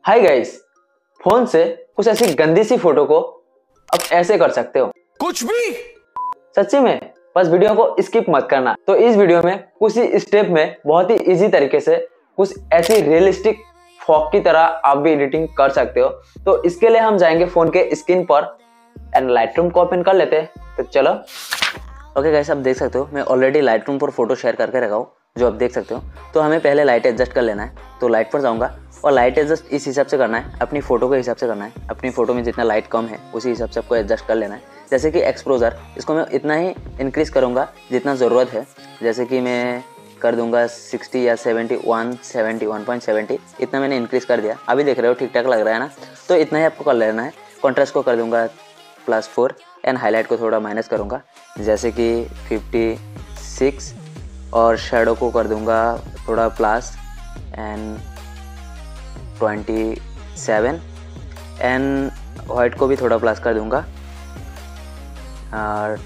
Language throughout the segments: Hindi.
हाय गाइस, फोन से कुछ ऐसी गंदी सी फोटो को अब ऐसे कर सकते हो कुछ भी। सच्ची में बस वीडियो को स्किप मत करना। तो इस वीडियो में कुछ ही स्टेप में बहुत ही इजी तरीके से कुछ ऐसी रियलिस्टिक फॉग की तरह आप भी एडिटिंग कर सकते हो। तो इसके लिए हम जाएंगे फोन के स्क्रीन पर एंड लाइटरूम को ओपन कर लेते हैं। तो चलो। ओके गाइस, आप देख सकते हो मैं ऑलरेडी लाइटरूम पर फोटो शेयर करके रखा हूँ, जो आप देख सकते हो। तो हमें पहले लाइट एडजस्ट कर लेना है। तो लाइट पर जाऊंगा और लाइट एडजस्ट इस हिसाब से करना है, अपनी फोटो के हिसाब से करना है। अपनी फोटो में जितना लाइट कम है उसी हिसाब से आपको एडजस्ट कर लेना है। जैसे कि एक्सपोजर, इसको मैं इतना ही इंक्रीज करूँगा जितना ज़रूरत है। जैसे कि मैं कर दूंगा 60 या 71.70 इतना मैंने इंक्रीज कर दिया। अभी देख रहे हो ठीक ठाक लग रहा है ना। तो इतना ही आपको कर लेना है। कॉन्ट्रास्ट को कर दूंगा +4 एंड हाईलाइट को थोड़ा माइनस करूँगा जैसे कि 56 और शेडो को कर दूंगा थोड़ा प्लस एंड 27 एंड वाइट को भी थोड़ा प्लस कर दूंगा और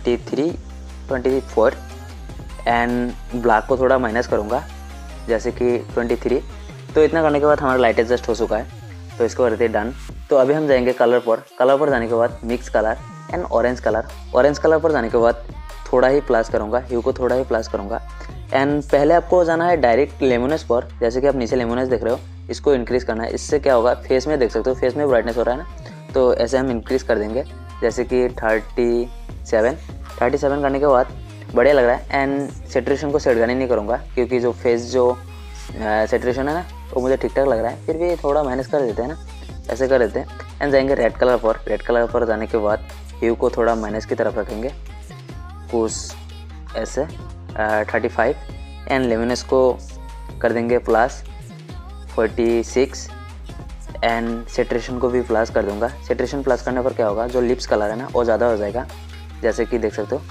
24 एंड ब्लैक को थोड़ा माइनस करूंगा जैसे कि 23। तो इतना करने के बाद हमारा लाइट एडजस्ट हो चुका है। तो इसको करते हैं डन। तो अभी हम जाएंगे कलर पर जाने के बाद mix colour and orange colour पर जाने के बाद थोड़ा ही प्लस करूँगा, ह्यू को थोड़ा ही प्लस करूँगा एंड पहले आपको जाना है डायरेक्ट लेमोनेस पर। जैसे कि आप नीचे लेमोनेस देख रहे हो, इसको इंक्रीज़ करना है। इससे क्या होगा, फेस में देख सकते हो, फेस में ब्राइटनेस हो रहा है ना। तो ऐसे हम इंक्रीज़ कर देंगे जैसे कि 37 करने के बाद बढ़िया लग रहा है। एंड सेचुरेशन को सेट करने नहीं करूँगा क्योंकि जो फेस जो सेचुरेशन है ना वो मुझे ठीक ठाक लग रहा है। फिर भी थोड़ा माइनस कर देते हैं ना, ऐसे कर देते हैं। एंड जाएंगे रेड कलर पर जाने के बाद ह्यू को थोड़ा माइनस की तरफ रखेंगे कुछ ऐसे 35 एंड लेमोनेस को कर देंगे +46 एंड सेचुरेशन को भी प्लस कर दूंगा। सेचुरेशन प्लस करने पर क्या होगा, जो लिप्स कलर है ना वो ज़्यादा हो जाएगा। जैसे कि देख सकते हो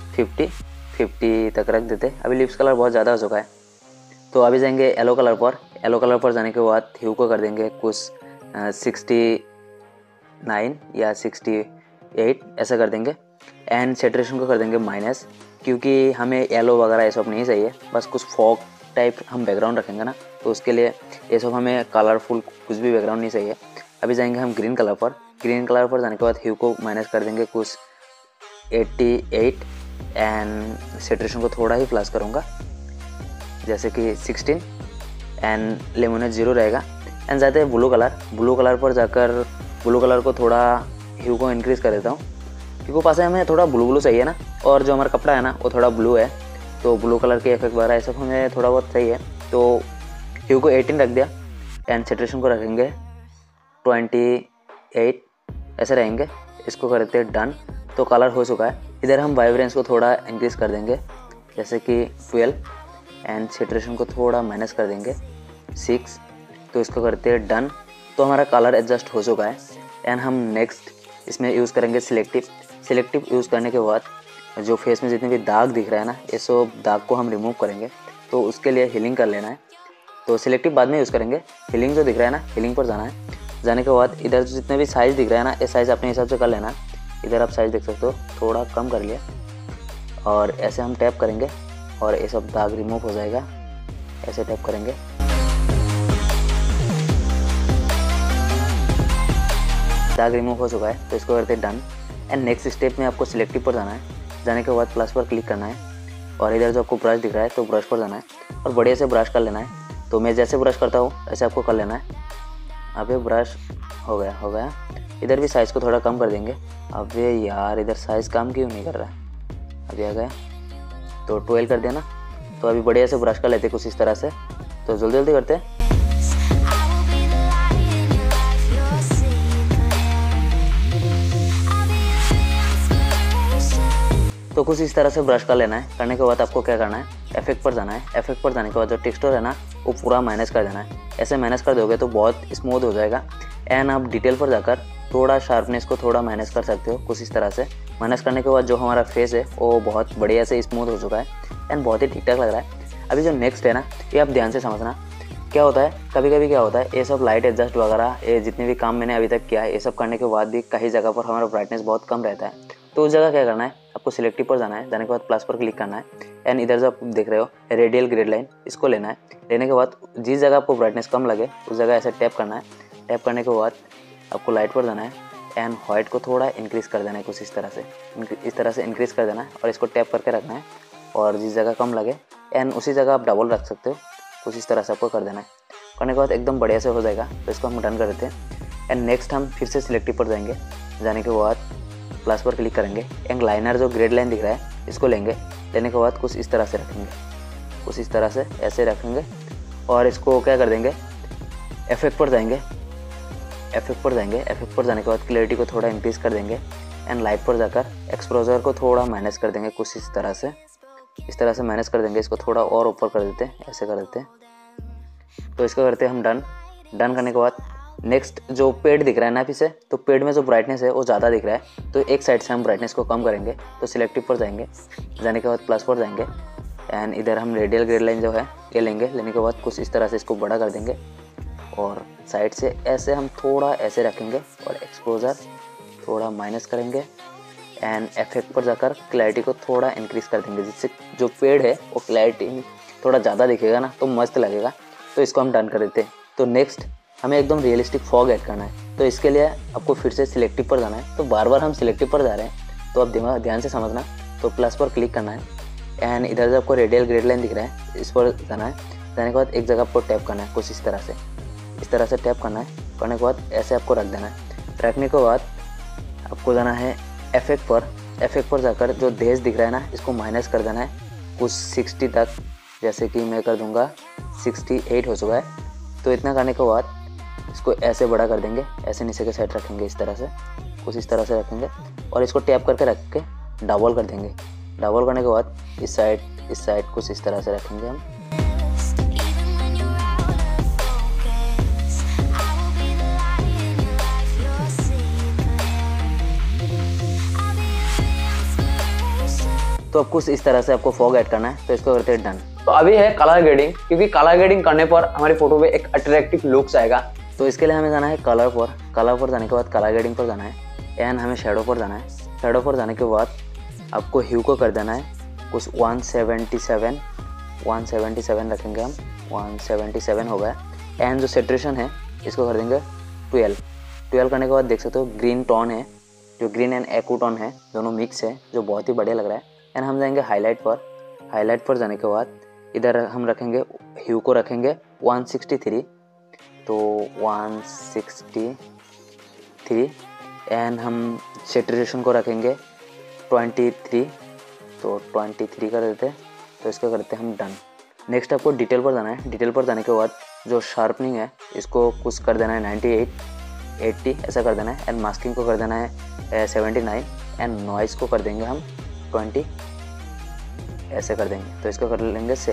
50 तक रख देते। अभी लिप्स कलर बहुत ज़्यादा हो चुका है। तो अभी जाएंगे येलो कलर पर जाने के बाद ह्यू को कर देंगे कुछ 69 या 68 ऐसा कर देंगे एंड सेचुरेशन को कर देंगे माइनस क्योंकि हमें येलो वगैरह ये सब नहीं चाहिए। बस कुछ फॉग टाइप हम बैकग्राउंड रखेंगे ना, तो उसके लिए ये सब हमें कलरफुल कुछ भी बैकग्राउंड नहीं चाहिए। अभी जाएंगे हम ग्रीन कलर पर जाने के बाद ह्यू को माइनस कर देंगे कुछ 88 एंड सेचुरेशन को थोड़ा ही प्लस करूँगा जैसे कि 16 एंड लेमोनेस 0 रहेगा। एंड जाते हैं ब्लू कलर पर जाकर ब्लू कलर को थोड़ा ह्यू को इंक्रीज़ कर देता हूँ क्योंकि पास हमें थोड़ा ब्लू चाहिए ना, और जो हमारा कपड़ा है ना वो थोड़ा ब्लू है। तो ब्लू कलर के इफेक्ट वगैरह ये सब हमें थोड़ा बहुत चाहिए। तो ह्यू को 18 रख दिया एंड सेचुरेशन को रखेंगे 28 ऐसे रहेंगे। इसको करते हैं डन। तो कलर हो चुका है। इधर हम वाइब्रेंस को थोड़ा इंक्रीज़ कर देंगे जैसे कि 12 एंड सेचुरेशन को थोड़ा माइनस कर देंगे 6। तो इसको करते हैं डन। तो हमारा कलर एडजस्ट हो चुका है एंड हम नेक्स्ट इसमें यूज़ करेंगे सिलेक्टिव यूज़ करने के बाद जो फेस में जितने भी दाग दिख रहा है ना, ये सब दाग को हम रिमूव करेंगे। तो उसके लिए हीलिंग कर लेना है। तो सिलेक्टिव बाद में यूज़ करेंगे। हीलिंग जो दिख रहा है ना, हीलिंग पर जाना है। जाने के बाद इधर जितने भी साइज़ दिख रहा है ना, ये साइज़ अपने हिसाब से कर लेना। इधर आप साइज़ देख सकते हो, थोड़ा कम कर लिया और ऐसे हम टैप करेंगे और ये सब दाग रिमूव हो जाएगा। ऐसे टैप करेंगे, दाग रिमूव हो चुका है। तो इसको करते हैं डन। एंड नेक्स्ट स्टेप में आपको सिलेक्टिव पर जाना है। जाने के बाद प्लस पर क्लिक करना है और इधर जो आपको ब्रश दिख रहा है तो ब्रश पर जाना है और बढ़िया से ब्रश कर लेना है। तो मैं जैसे ब्रश करता हूँ ऐसे आपको कर लेना है। अबे ब्रश हो गया। इधर भी साइज़ को थोड़ा कम कर देंगे। अबे यार, इधर साइज़ कम क्यों नहीं कर रहा है। अभी आ गया तो 12 कर देना। तो अभी बढ़िया से ब्रश कर लेते कुछ इस तरह से। तो जल्दी करते हैं। तो कुछ इस तरह से ब्रश कर लेना है। करने के बाद आपको क्या करना है, इफेक्ट पर जाना है। इफेक्ट पर जाने के बाद जो टेक्सचर है ना वो पूरा माइनस कर देना है। ऐसे माइनस कर दोगे तो बहुत स्मूथ हो जाएगा। एंड आप डिटेल पर जाकर थोड़ा शार्पनेस को थोड़ा माइनस कर सकते हो कुछ इस तरह से। माइनस करने के बाद जो हमारा फेस है वो बहुत बढ़िया से स्मूथ हो चुका है एंड बहुत ही ठीक ठाक लग रहा है। अभी जो नेक्स्ट है ना, ये आप ध्यान से समझना। क्या होता है, कभी कभी क्या होता है, ये सब लाइट एडजस्ट वगैरह ये जितने भी काम मैंने अभी तक किया है, ये सब करने के बाद भी कई जगह पर हमारा ब्राइटनेस बहुत कम रहता है। तो तो उस जगह क्या करना है, आपको सिलेक्टिव पर जाना है, जाने के बाद प्लस पर क्लिक करना है एंड इधर जो आप देख रहे हो रेडियल ग्रेड लाइन, इसको लेना है। लेने के बाद जिस जगह आपको ब्राइटनेस कम लगे उस जगह ऐसे टैप करना है। टैप करने के बाद आपको लाइट पर जाना है एंड वाइट को थोड़ा इंक्रीज़ कर देना है, कुछ इस तरह से इंक्रीज़ कर देना है और इसको टैप करके रखना है। और जिस जगह कम लगे एंड उसी जगह आप डबल रख सकते हो, कुछ इस तरह से आपको कर देना है। करने के बाद एकदम बढ़िया से हो जाएगा। तो इसको हम डन कर देते हैं एंड नेक्स्ट हम फिर से सिलेक्टिव पर जाएंगे। जाने के बाद प्लस पर क्लिक करेंगे एंड लाइनर जो ग्रेड लाइन दिख रहा है इसको लेंगे। लेने के बाद कुछ इस तरह से रखेंगे, कुछ इस तरह से ऐसे रखेंगे और इसको क्या कर देंगे, इफेक्ट पर जाएंगे। इफेक्ट पर जाने के बाद क्लैरिटी को थोड़ा इंक्रीज कर देंगे एंड लाइट पर जाकर एक्सपोजर को थोड़ा माइनस कर देंगे, कुछ इस तरह से माइनस कर देंगे। इसको थोड़ा और ऊपर कर देते हैं, ऐसे कर देते हैं। तो इसको करते हैं हम डन करने के बाद नेक्स्ट जो पेड दिख रहा है ना पीछे, तो पेड में जो ब्राइटनेस है वो ज़्यादा दिख रहा है, तो एक साइड से हम ब्राइटनेस को कम करेंगे। तो सिलेक्टिव पर जाएंगे, जाने के बाद प्लस पर जाएंगे एंड इधर हम रेडियल ग्रेड लाइन जो है ये लेंगे। लेने के बाद कुछ इस तरह से इसको बड़ा कर देंगे और साइड से ऐसे हम थोड़ा ऐसे रखेंगे और एक्सपोजर थोड़ा माइनस करेंगे एंड इफेक्ट पर जाकर क्लैरिटी को थोड़ा इंक्रीज़ कर देंगे, जिससे जो पेड़ है वो क्लैरिटी थोड़ा ज़्यादा दिखेगा ना, तो मस्त लगेगा। तो इसको हम डन कर देते हैं। तो नेक्स्ट हमें एकदम रियलिस्टिक फॉग ऐड करना है। तो इसके लिए आपको फिर से सिलेक्टिव पर जाना है। तो बार बार हम सिलेक्टिव पर जा रहे हैं, तो आप ध्यान से समझना। तो प्लस पर क्लिक करना है एंड इधर जो आपको रेडियल ग्रेड लाइन दिख रहा है इस पर जाना है। जाने के बाद एक जगह आपको टैप करना है, कुछ इस तरह से टैप करना है। करने के बाद ऐसे आपको रख देना है। रखने के बाद आपको जाना है इफेक्ट पर जाकर जो देश दिख रहा है ना इसको माइनस कर देना है कुछ 60 तक, जैसे कि मैं कर दूंगा 68 हो चुका है। तो इतना करने के बाद इसको ऐसे बड़ा कर देंगे, ऐसे नीचे के साइड रखेंगे, इस तरह से कुछ इस तरह से रखेंगे और इसको टैप करके रख के डबल कर देंगे। डबल करने के बाद इस साइड कुछ इस तरह से रखेंगे हम। तो अब कुछ इस तरह से आपको फॉग ऐड करना है। तो इसको करते हैं डन। तो अभी है कलर ग्रेडिंग, क्योंकि कलर ग्रेडिंग करने पर हमारी फोटो पे एक अट्रैक्टिव लुक्स आएगा। तो इसके लिए हमें जाना है कलर पर जाने के बाद कलर ग्रेडिंग पर जाना है एंड हमें शेडो पर जाना है। शेडो पर जाने के बाद आपको ह्यू को कर देना है कुछ 177 रखेंगे हम, 177 हो गया। एंड जो सेचुरेशन है इसको कर देंगे 12 करने के बाद देख सकते हो ग्रीन टोन है, जो ग्रीन एंड एक्वा टोन है, दोनों मिक्स है, जो बहुत ही बढ़िया लग रहा है। एंड हम जाएंगे हाईलाइट पर जाने के बाद इधर हम रखेंगे ह्यू को रखेंगे 163, तो 163 एंड हम सेचुरेशन को रखेंगे 23, तो 23 कर देते हैं। तो इसको करते हैं हम डन। नेक्स्ट आपको डिटेल पर जाना है। डिटेल पर जाने के बाद जो शार्पनिंग है इसको कुछ कर देना है 98, 80 ऐसा कर देना है एंड मास्किंग को कर देना है 79 एंड नॉइज़ को कर देंगे हम 20 ऐसे कर देंगे। तो इसको कर लेंगे सेव।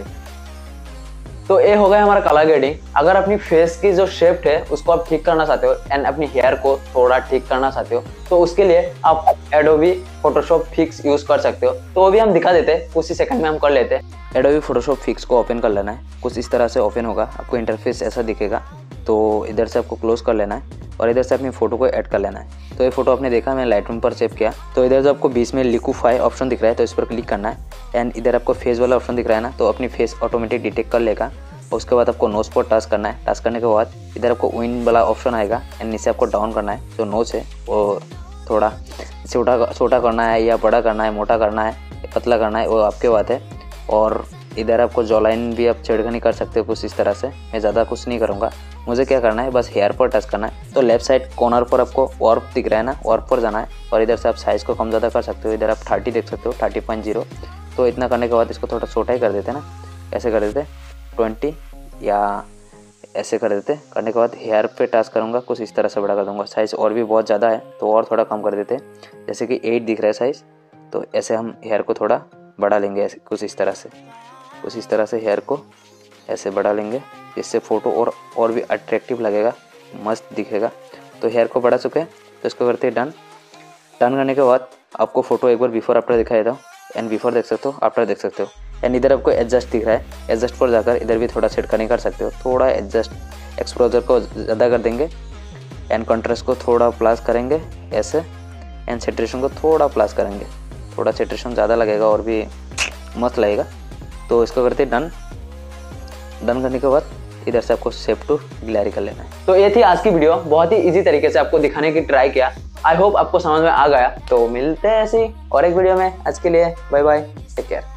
तो ये हो गया हमारा कलर ग्रेडिंग। अगर अपनी फेस की जो शेप है उसको आप ठीक करना चाहते हो एंड अपनी हेयर को थोड़ा ठीक करना चाहते हो, तो उसके लिए आप एडोबी फोटोशॉप फिक्स यूज कर सकते हो। तो वो भी हम दिखा देते हैं, कुछ ही सेकंड में हम कर लेते हैं। एडोबी फोटोशॉप फिक्स को ओपन कर लेना है, कुछ इस तरह से ओपन होगा, आपको इंटरफेस ऐसा दिखेगा। तो इधर से आपको क्लोज कर लेना है और इधर से अपनी फोटो को ऐड कर लेना है। तो ये फोटो आपने देखा, मैंने लाइटरूम पर सेव किया। तो इधर जो आपको बीच में लिक्विफाई ऑप्शन दिख रहा है तो इस पर क्लिक करना है एंड इधर आपको फेस वाला ऑप्शन दिख रहा है ना, तो अपनी फेस ऑटोमेटिक डिटेक्ट कर लेगा। उसके बाद आपको नोज पर टच करना है। टच करने के बाद इधर आपको विन वाला ऑप्शन आएगा एंड नीचे आपको डाउन करना है। जो नोज है वो थोड़ा छोटा करना है या बड़ा करना है, मोटा करना है, पतला करना है, वो आपके बात है। और इधर आपको जॉ लाइन भी आप छेड़खानी कर सकते हो कुछ इस तरह से। मैं ज़्यादा कुछ नहीं करूँगा, मुझे क्या करना है बस हेयर पर टच करना है। तो लेफ्ट साइड कॉर्नर पर आपको वार्प दिख रहा है ना, वार्प पर जाना है और इधर से आप साइज़ को कम ज़्यादा कर सकते हो। इधर आप 30 देख सकते हो, 30.0। तो इतना करने के बाद इसको थोड़ा छोटा ही कर देते हैं ना, ऐसे कर देते 20 या ऐसे कर देते। करने के बाद हेयर पे टच करूँगा, कुछ इस तरह से बड़ा कर दूँगा। साइज़ और भी बहुत ज़्यादा है तो और थोड़ा कम कर देते, जैसे कि 8 दिख रहा है साइज़, तो ऐसे हम हेयर को थोड़ा बढ़ा लेंगे, ऐसे कुछ इस तरह से हेयर को ऐसे बढ़ा लेंगे, जिससे फ़ोटो और भी अट्रैक्टिव लगेगा, मस्त दिखेगा। तो हेयर को बढ़ा चुके हैं, तो इसको करते हैं डन। डन करने के बाद आपको फ़ोटो एक बार बिफोर आफ्टर दिखाई देता हूँ एंड बिफोर देख सकते हो, आफ्टर देख सकते हो। एंड इधर आपको एडजस्ट दिख रहा है, एडजस्ट पर जाकर इधर भी थोड़ा सेट करने कर सकते हो। थोड़ा एडजस्ट एक्सपोजर को ज़्यादा कर देंगे एंड कंट्रास्ट को थोड़ा प्लस करेंगे ऐसे एंड सेचुरेशन को थोड़ा प्लस करेंगे, थोड़ा सेचुरेशन ज़्यादा लगेगा और भी मस्त लगेगा। तो इसको करते डन। डन करने के बाद इधर से आपको शिफ्ट टू ग्लैरी कर लेना है। तो ये थी आज की वीडियो, बहुत ही इजी तरीके से आपको दिखाने की ट्राई किया। आई होप आपको समझ में आ गया। तो मिलते हैं ऐसी और एक वीडियो में। आज के लिए बाय बाय, टेक केयर।